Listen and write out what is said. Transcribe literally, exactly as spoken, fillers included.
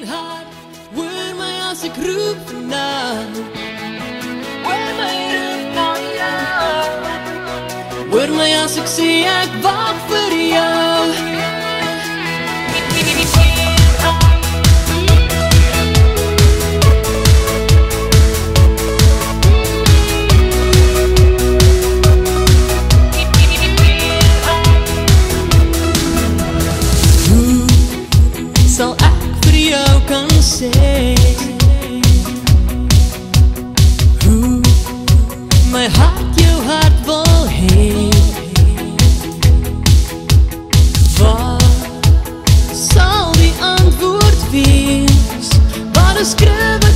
hart, hoor my as ek roep vanaan. Hoor my roep na jou. Hoor my as ek sê ek wag vir jou. Sal ek vir jou kan sê hoe my hart jou hart wil hê. Wat sal die antwoord wees? Wat is skryf